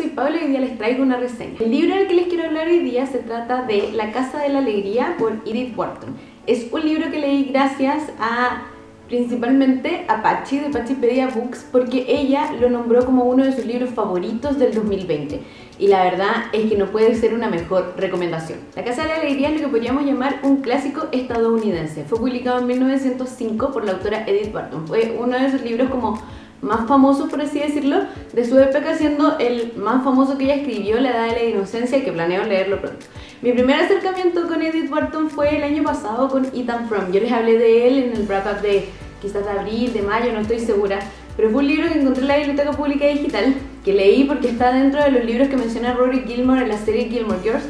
soy Paula y hoy día les traigo una reseña. El libro del que les quiero hablar hoy día se trata de La Casa de la Alegría por Edith Wharton. Es un libro que leí gracias a principalmente a Pachi de Pachipedia Books, porque ella lo nombró como uno de sus libros favoritos del 2020 y la verdad es que no puede ser una mejor recomendación. La Casa de la Alegría es lo que podríamos llamar un clásico estadounidense. Fue publicado en 1905 por la autora Edith Wharton. Fue uno de sus libros como más famosos, por así decirlo, de su época, siendo el más famoso que ella escribió, La Edad de la Inocencia, que planeo leerlo pronto. Mi primer acercamiento con Edith Wharton fue el año pasado con Ethan Frome. Yo les hablé de él en el wrap-up de quizás de abril, de mayo, no estoy segura, pero fue un libro que encontré en la Biblioteca Pública Digital, que leí porque está dentro de los libros que menciona Rory Gilmore en la serie Gilmore Girls,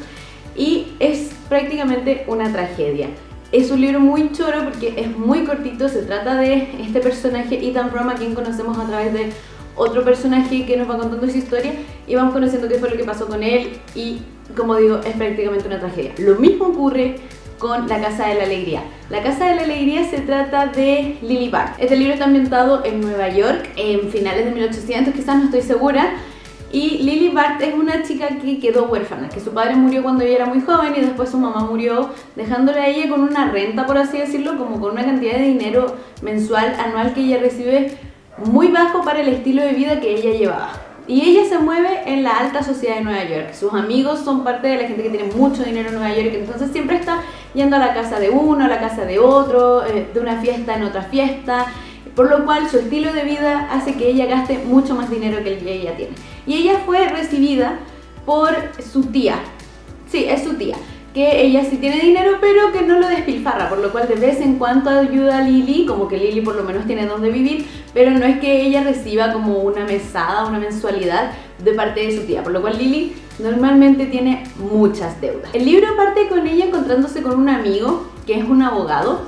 y es prácticamente una tragedia. Es un libro muy choro porque es muy cortito, se trata de este personaje Ethan Frome, a quien conocemos a través de otro personaje que nos va contando su historia y vamos conociendo qué fue lo que pasó con él y, como digo, es prácticamente una tragedia. Lo mismo ocurre con La Casa de la Alegría. La Casa de la Alegría se trata de Lily Bart. Este libro está ambientado en Nueva York, en finales de 1800, quizás, no estoy segura. Y Lily Bart es una chica que quedó huérfana, que su padre murió cuando ella era muy joven y después su mamá murió, dejándola a ella con una renta, por así decirlo, como con una cantidad de dinero mensual, anual, que ella recibe muy bajo para el estilo de vida que ella llevaba. Y ella se mueve en la alta sociedad de Nueva York. Sus amigos son parte de la gente que tiene mucho dinero en Nueva York, entonces siempre está yendo a la casa de uno, a la casa de otro, de una fiesta en otra fiesta, por lo cual su estilo de vida hace que ella gaste mucho más dinero que el que ella tiene. Y ella fue recibida por su tía, sí, es su tía, que ella sí tiene dinero pero que no lo despilfarra, por lo cual de vez en cuando ayuda a Lily, como que Lily por lo menos tiene donde vivir, pero no es que ella reciba como una mesada, una mensualidad de parte de su tía, por lo cual Lily normalmente tiene muchas deudas. El libro parte con ella encontrándose con un amigo que es un abogado,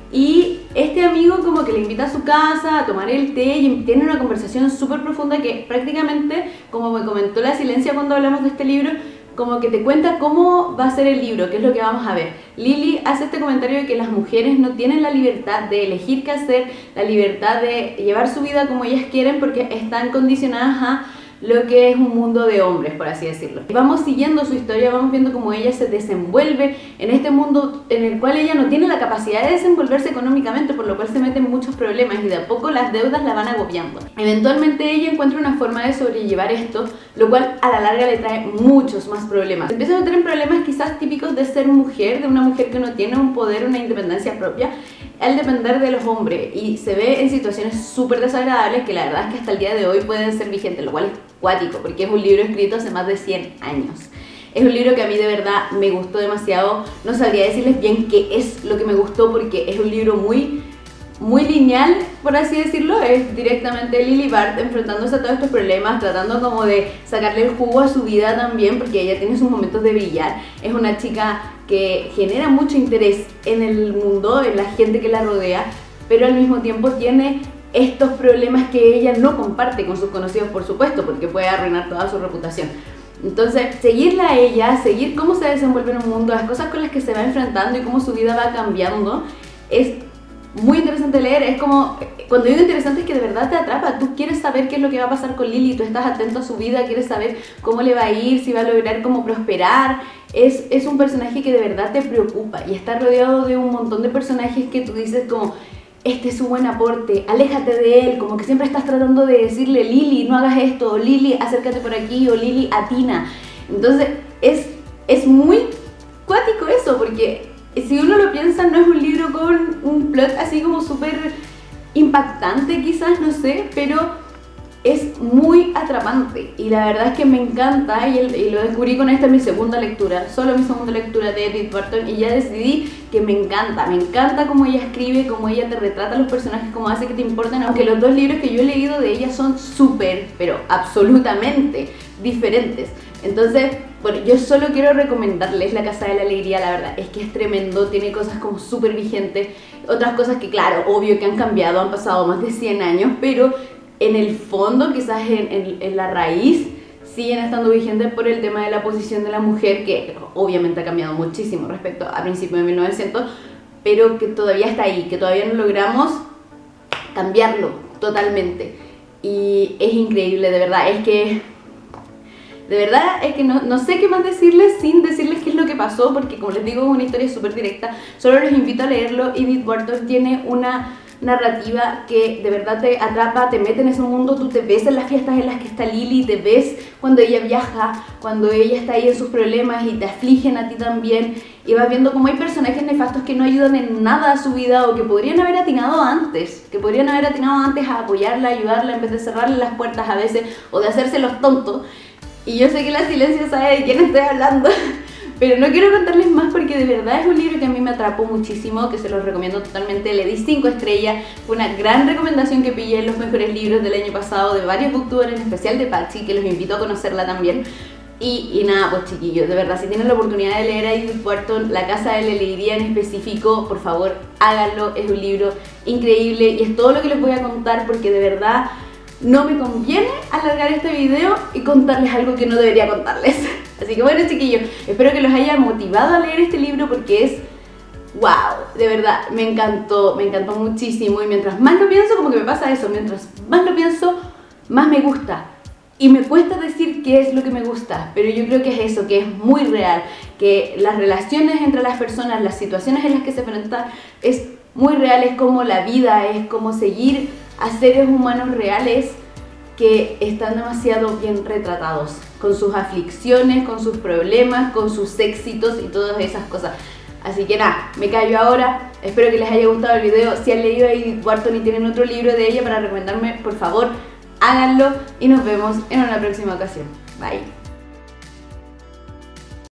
y este amigo como que le invita a su casa a tomar el té y tiene una conversación súper profunda que prácticamente, como me comentó la Silencia cuando hablamos de este libro, como que te cuenta cómo va a ser el libro, qué es lo que vamos a ver. Lily hace este comentario de que las mujeres no tienen la libertad de elegir qué hacer, la libertad de llevar su vida como ellas quieren, porque están condicionadas a lo que es un mundo de hombres, por así decirlo. Vamos siguiendo su historia, vamos viendo cómo ella se desenvuelve en este mundo en el cual ella no tiene la capacidad de desenvolverse económicamente, por lo cual se mete en muchos problemas y de a poco las deudas la van agobiando. Eventualmente ella encuentra una forma de sobrellevar esto, lo cual a la larga le trae muchos más problemas. Empieza a meter en problemas quizás típicos de ser mujer, de una mujer que no tiene un poder, una independencia propia, al depender de los hombres, y se ve en situaciones súper desagradables que la verdad es que hasta el día de hoy pueden ser vigentes, lo cual es cuático porque es un libro escrito hace más de 100 años. Es un libro que a mí de verdad me gustó demasiado. No sabría decirles bien qué es lo que me gustó porque es un libro muy lineal, por así decirlo. Es directamente Lily Bart enfrentándose a todos estos problemas, tratando como de sacarle el jugo a su vida también, porque ella tiene sus momentos de brillar. Es una chica que genera mucho interés en el mundo, en la gente que la rodea, pero al mismo tiempo tiene estos problemas que ella no comparte con sus conocidos, por supuesto, porque puede arruinar toda su reputación. Entonces, seguirla a ella, seguir cómo se desenvuelve en un mundo, las cosas con las que se va enfrentando y cómo su vida va cambiando, es muy interesante leer. Es como, cuando digo interesante es que de verdad te atrapa, tú quieres saber qué es lo que va a pasar con Lily, tú estás atento a su vida, quieres saber cómo le va a ir, si va a lograr cómo prosperar. Es un personaje que de verdad te preocupa y está rodeado de un montón de personajes que tú dices como, este es su buen aporte, aléjate de él, como que siempre estás tratando de decirle, Lily, no hagas esto, o Lily, acércate por aquí, o Lily, atina. Entonces es muy cuático eso, porque si uno lo piensa, no es un libro con un plot así como súper impactante quizás, no sé, pero es muy atrapante y la verdad es que me encanta y lo descubrí con esta, mi segunda lectura, solo mi segunda lectura de Edith Wharton, y ya decidí que me encanta cómo ella escribe, cómo ella te retrata a los personajes, cómo hace que te importen, aunque los dos libros que yo he leído de ella son súper, pero absolutamente diferentes. Entonces, bueno, yo solo quiero recomendarles La Casa de la Alegría, la verdad es que es tremendo, tiene cosas como súper vigentes, otras cosas que claro, obvio que han cambiado, han pasado más de 100 años, pero en el fondo, quizás en la raíz, siguen estando vigentes por el tema de la posición de la mujer, que obviamente ha cambiado muchísimo respecto a principios de 1900, pero que todavía está ahí, que todavía no logramos cambiarlo totalmente. Y es increíble, de verdad, es que De verdad es que no sé qué más decirles sin decirles qué es lo que pasó, porque como les digo es una historia súper directa, solo los invito a leerlo. Edith Wharton tiene una narrativa que de verdad te atrapa, te mete en ese mundo, tú te ves en las fiestas en las que está Lily, te ves cuando ella viaja, cuando ella está ahí en sus problemas y te afligen a ti también, y vas viendo cómo hay personajes nefastos que no ayudan en nada a su vida o que podrían haber atinado antes, a apoyarla, ayudarla en vez de cerrarle las puertas a veces o de hacerse los tontos. Y yo sé que la silencio sabe de quién estoy hablando, pero no quiero contarles más porque de verdad es un libro que a mí me atrapó muchísimo, que se los recomiendo totalmente. Le di 5 estrellas, fue una gran recomendación que pillé en los mejores libros del año pasado de varios booktubers, en especial de Pachi, que los invito a conocerla también. Y nada, pues chiquillos, de verdad, si tienen la oportunidad de leer a Edith Wharton, La Casa de la Alegría en específico, por favor, háganlo. Es un libro increíble y es todo lo que les voy a contar porque de verdad no me conviene alargar este video y contarles algo que no debería contarles. Así que bueno, chiquillos, espero que los haya motivado a leer este libro porque es wow, de verdad, me encantó muchísimo. Y mientras más lo pienso, como que me pasa eso, mientras más lo pienso, más me gusta. Y me cuesta decir qué es lo que me gusta, pero yo creo que es eso, que es muy real, que las relaciones entre las personas, las situaciones en las que se enfrentan, es muy real, es como la vida, es como seguir a seres humanos reales que están demasiado bien retratados, con sus aflicciones, con sus problemas, con sus éxitos y todas esas cosas. Así que nada, me callo ahora, espero que les haya gustado el video. Si han leído a Edith Wharton y tienen otro libro de ella para recomendarme, por favor, háganlo y nos vemos en una próxima ocasión. Bye.